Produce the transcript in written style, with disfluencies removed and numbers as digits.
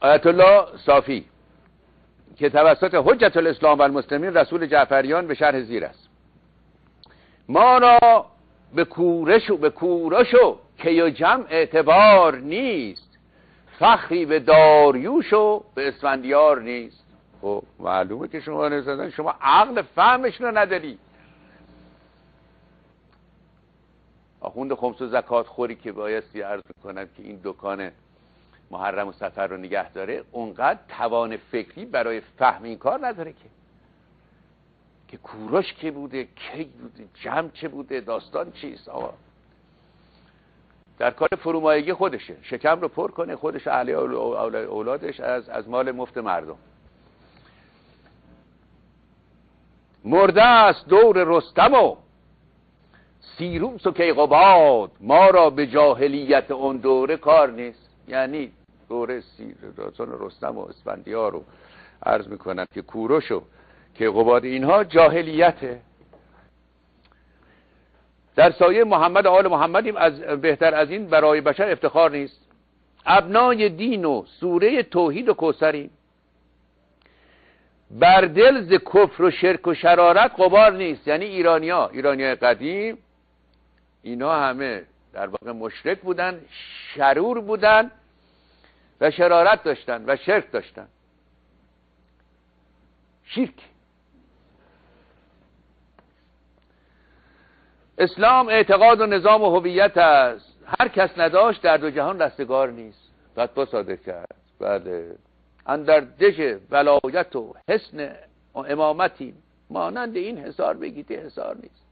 آیت الله صافی که توسط حجت الاسلام و المسلمین رسول جعفریان به شرح زیر است: ما را به کورش و کی و جمع اعتبار نیست، فخری به داریوش و به اسفندیار نیست. خب معلومه که شما عقل فهمش رو نداری. آخوند خمس و زکات خوری که بایستی عرض میکنم که این دکان محرم و سفر رو نگه داره، اونقدر توان فکری برای فهم این کار نداره که کوروش که بوده، کی بوده، جمع چه بوده، داستان چیست. آقا در کار فرومایگی خودشه، شکم رو پر کنه خودش، اهل اولادش از مال مفت مردم. مرده است دور رستم و سیروس و کیقباد، ما را به جاهلیت اون دوره کار نیست. یعنی دوره رستم و اسفندیار رو عرض میکنم که کوروش و کیقباد اینها جاهلیته. در سایه محمد آل محمدیم، بهتر از این برای بشر افتخار نیست. ابنای دین و سوره توحید و کوثریم، بر دل ز کفر و شرک و شرارت غبار نیست. یعنی ایرانیای قدیم اینا همه در واقع مشرک بودن، شرور بودن و شرارت داشتن و شرک داشتن. شرک. اسلام اعتقاد و نظام و هویت است، هر کس نداشت در دو جهان رستگار نیست. فتوا صادر کرد. بله، اندر دژ ولایت و حسن و امامتی، مانند این حصار بگید حصار نیست.